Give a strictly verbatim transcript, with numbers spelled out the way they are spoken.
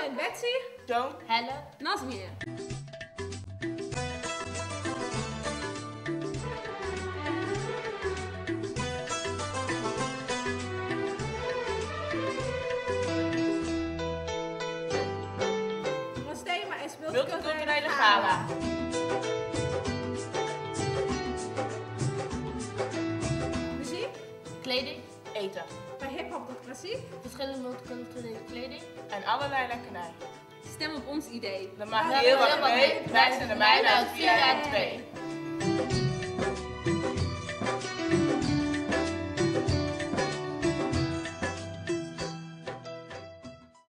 Betsy, Joan, Helle, Nazmir. Ons thema is multiculturele gala. Muziek, kleding, Eten. van hip-hop tot klassiek. verschillende multiculturele kleding. En allerlei lekkernij. Stem op ons idee. Dan maak je Ja, heel heel wat wat mee. mee. Wij zijn de meiden uit vier jaar twee.